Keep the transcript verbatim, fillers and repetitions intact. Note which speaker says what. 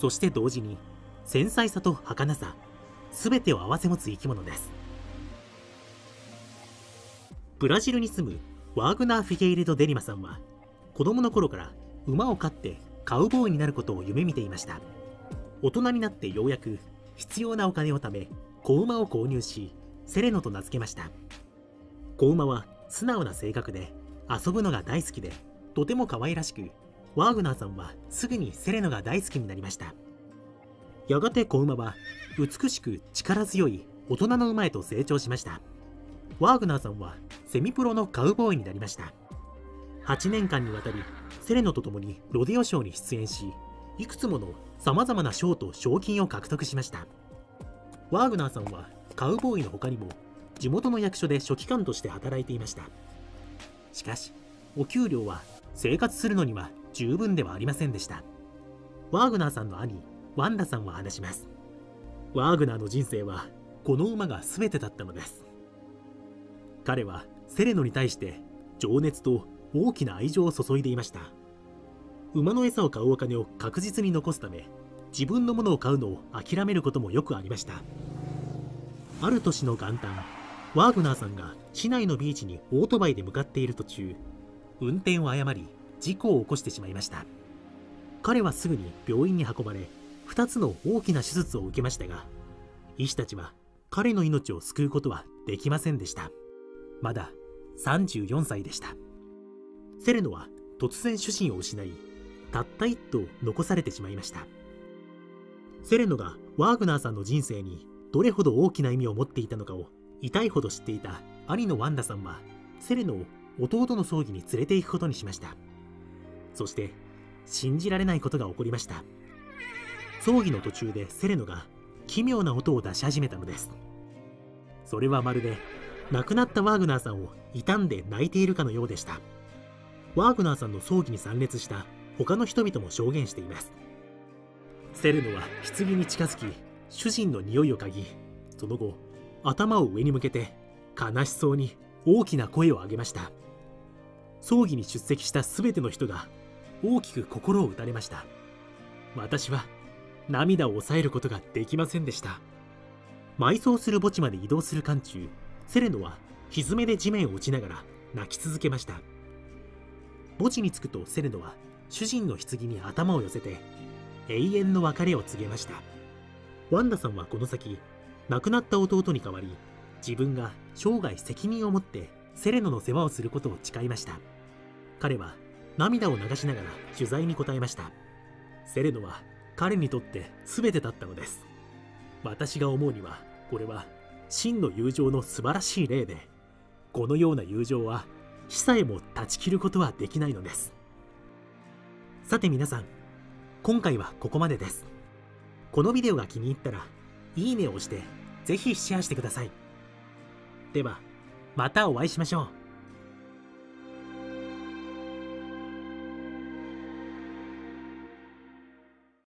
Speaker 1: そして同時に繊細さと儚さ、全てを併せ持つ生き物です。ブラジルに住むワーグナー・フィゲイレド・デリマさんは子供の頃から馬を飼ってカウボーイになることを夢見ていました。大人になってようやく必要なお金を貯め子馬を購入し、セレノと名付けました。子馬は素直な性格で遊ぶのが大好きでとても可愛らしく、ワーグナーさんはすぐにセレノが大好きになりました。やがて子馬は美しく力強い大人の馬へと成長しました。ワーグナーさんはセミプロのカウボーイになりました。はちねんかんにわたりセレノと共にロデオショーに出演し、いくつものさまざまな賞と賞金を獲得しました。ワーグナーさんはカウボーイの他にも地元の役所で書記官として働いていました。しかしお給料は生活するのには十分ではありませんでした。ワーグナーさんの兄ワンダさんは話します。ワーグナーの人生はこの馬が全てだったのです。彼はセレノに対して情熱と大きな愛情を注いでいました。馬の餌を買うお金を確実に残すため、自分のものを買うのを諦めることもよくありました。ある年の元旦、ワーグナーさんが市内のビーチにオートバイで向かっている途中、運転を誤り事故を起こしてしまいました。彼はすぐに病院に運ばれ、ふたつの大きな手術を受けましたが、医師たちは彼の命を救うことはできませんでした。まださんじゅうよんさいでした。セレノは突然主人を失い、たった一頭残されてしまいました。セレノがワーグナーさんの人生にどれほど大きな意味を持っていたのかを痛いほど知っていた兄のワンダさんは、セレノを弟の葬儀に連れて行くことにしました。そして信じられないことが起こりました。葬儀の途中でセレノが奇妙な音を出し始めたのです。それはまるで亡くなったワーグナーさんを悼んで泣いているかのようでした。ワーグナーさんの葬儀に参列した他の人々も証言しています。セレノは棺に近づき、主人の匂いを嗅ぎ、その後頭を上に向けて悲しそうに大きな声を上げました。葬儀に出席した全ての人が大きく心を打たれました。私は涙を抑えることができませんでした。埋葬する墓地まで移動する間中、セレノは蹄で地面を打ちながら泣き続けました。墓地に着くとセレノは主人の棺に頭を寄せて永遠の別れを告げました。ワンダさんはこの先、亡くなった弟に代わり自分が生涯責任を持ってセレノの世話をすることを誓いました。彼は涙を流しながら取材に答えました。セレノは彼にとって全てだったのです。私が思うにはこれは真の友情の素晴らしい例で、このような友情は死さえも断ち切ることはできないのです。さて皆さん、今回はここまでです。このビデオが気に入ったらいいねを押してぜひシェアしてください。ではまたお会いしましょう。